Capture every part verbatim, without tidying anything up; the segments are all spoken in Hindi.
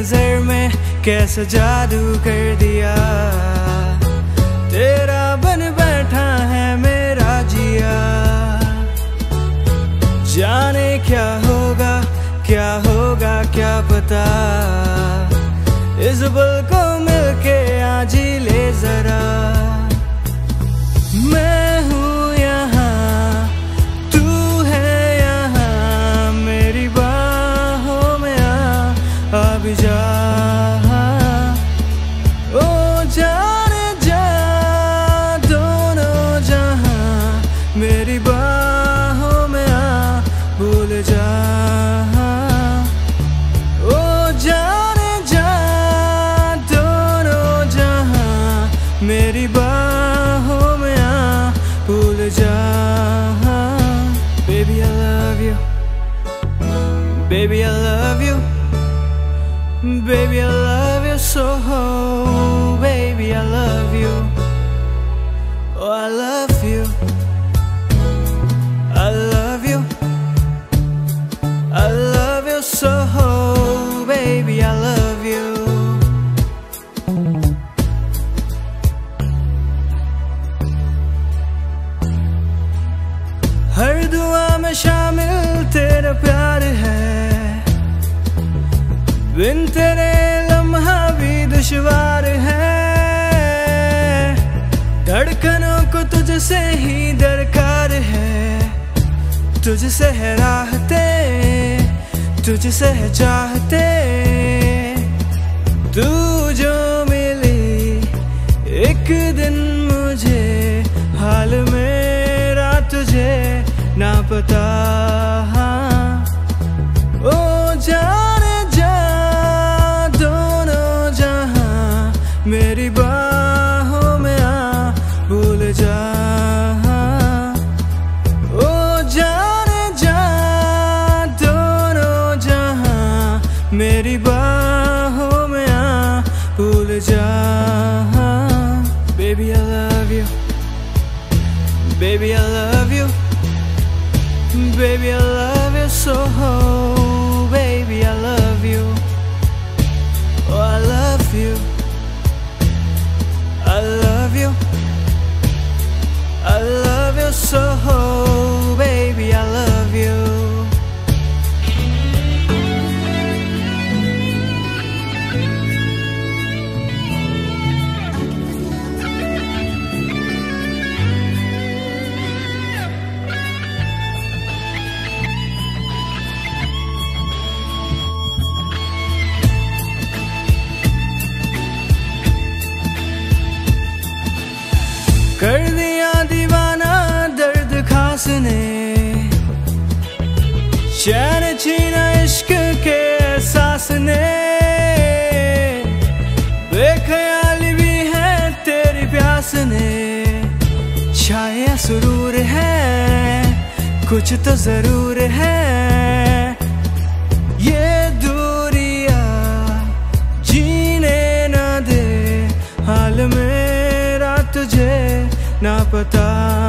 नजर में कैसा जादू कर दिया, तेरा बन बैठा है मेरा जिया। जाने क्या होगा क्या होगा क्या पता, इस पल को मिलके आज ही ले जरा। मैं हूँ यहाँ तू है यहाँ, मेरी बाहों में आ अब जा। ओ जाने जा दोनों जहाँ, मेरी बाहों में आ भूल जा। ओ जाने जा दोनों जहाँ, मेरी बाहों में आ भूल जा। Baby I love you, baby I love you, baby I love you so, baby I love you, oh I love you, I love you, I love you so, baby I love you। हर दुआ में शामिल तेरा प्यार है, बिन तेरे लम्हा भी दुश्वार है। धड़कनों को तुझसे ही दरकार है, तुझसे है राहते तुझसे है चाहते। तू जो मिली एक दिन मुझे, हाल मेरा तुझे ना पता। ओ जाने जा दोनों जहाँ, मेरी बाहों में आ भूल जा। ओ जाने जा दोनों जहाँ, मेरी बाहों में आ भूल जा। Baby I love you, baby I love you, baby I love you so, baby I love you, oh I love you, I love you, I love you so, baby I love you। कर दिया दीवाना दर्द खास ने, चैन छीना इश्क के एहसास ने। बेख्याली भी है तेरी प्यास ने, छाया सुरूर है कुछ तो जरूर है। ये दूरिया जीने ना दे, हाल मेरा तुझे ना पता।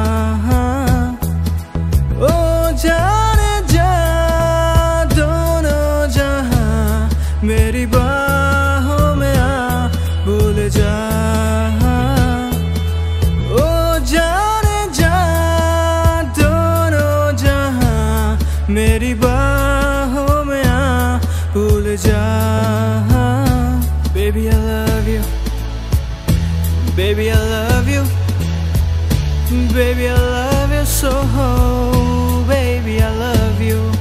ओ जाने जा दोनों जहाँ, मेरी बाहों में आ भूल जा। ओ जाने जा दोनों जहाँ, मेरी बाहों में आ भूल जा। Baby I love you, baby I love you, baby I love you so, baby I love you।